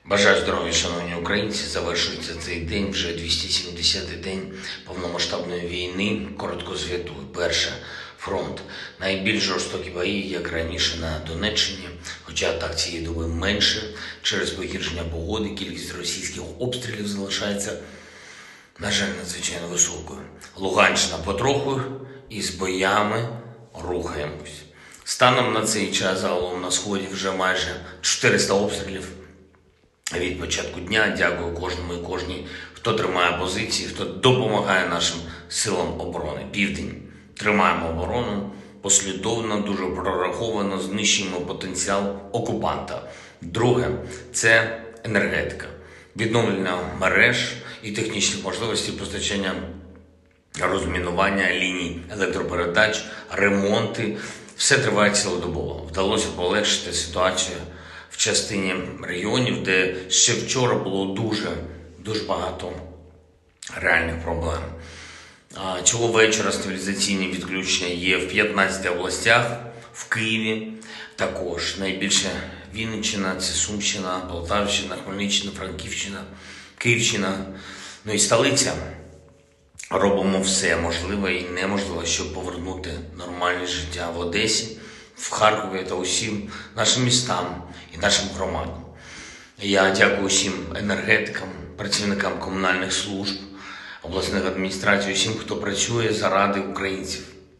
Бажаю здоров'я, шановні українці. Завершується цей день, вже 270-й день повномасштабної війни. Коротко звітую. Перше. Фронт. Найбільш жорстокі бої, як раніше на Донеччині, хоча атак цієї доби менше. Через погіршення погоди кількість російських обстрілів залишається, на жаль, надзвичайно високою. Луганщина потроху із боями рухаємось. Станом на цей час загалом на Сході вже майже 400 обстрілів від початку дня. Дякую кожному і кожній, хто тримає позиції, хто допомагає нашим силам оборони. Південь. Тримаємо оборону, послідовно, дуже прораховано знищуємо потенціал окупанта. Друге – це енергетика. Відновлення мереж і технічних можливостей постачання, розмінування ліній електропередач, ремонти. Все триває цілодобово. Вдалося полегшити ситуацію в частині регіонів, де ще вчора було дуже багато реальних проблем. Цього вечора стабілізаційні відключення є в 15 областях, в Києві також. Найбільше Вінниччина, це Сумщина, Полтавщина, Хмельниччина, Франківщина, Київщина, ну і столиця. Робимо все можливе і неможливе, щоб повернути нормальне життя в Одесі, в Харкові та усім нашим містам і нашим громадам. Я дякую усім енергетикам, працівникам комунальних служб, обласних адміністрацій, усім, хто працює заради українців.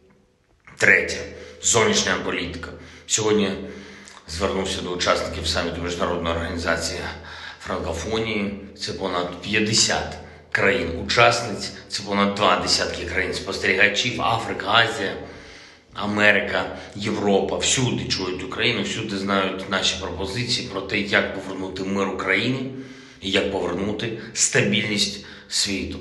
Третє. Зовнішня політика. Сьогодні звернувся до учасників саміту Міжнародної організації франкофонії. Це понад 50 країн-учасниць, це понад 20 країн-спостерігачів, Африка, Азія, Америка, Європа. Всюди чують Україну, всюди знають наші пропозиції про те, як повернути мир Україні і як повернути стабільність світу.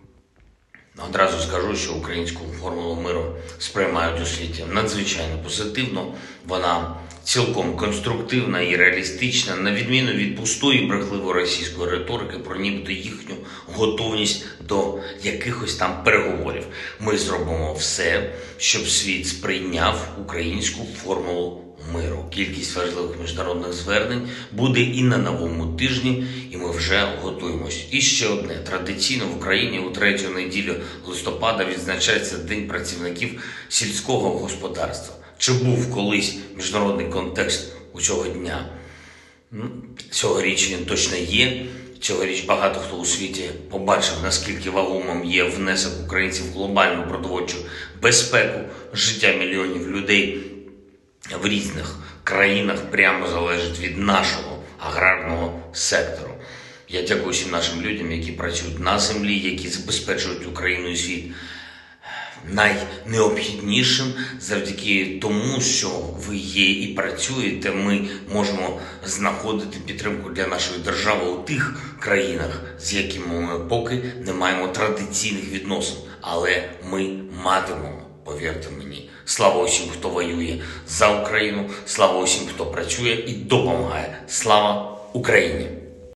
Одразу скажу, що українську формулу миру сприймають у світі надзвичайно позитивно. Вона цілком конструктивна і реалістична, на відміну від пустої брехливої російської риторики про нібито їхню готовність до якихось там переговорів. Ми зробимо все, щоб світ сприйняв українську формулу миру. Кількість важливих міжнародних звернень буде і на новому тижні, і ми вже готуємось. І ще одне. Традиційно в Україні у третю неділю листопада відзначається День працівників сільського господарства. Чи був колись міжнародний контекст у цього дня? Цьогоріч він точно є. Цьогоріч багато хто у світі побачив, наскільки вагомим є внесок українців в глобальну продовольчу безпеку. Життя мільйонів людей в різних країнах прямо залежить від нашого аграрного сектору. Я дякую всім нашим людям, які працюють на землі, які забезпечують Україну і світ найнеобхіднішим. Завдяки тому, що ви є і працюєте, ми можемо знаходити підтримку для нашої держави у тих країнах, з якими ми поки не маємо традиційних відносин. Але ми матимемо, повірте мені. Слава усім, хто воює за Україну, слава усім, хто працює і допомагає. Слава Україні!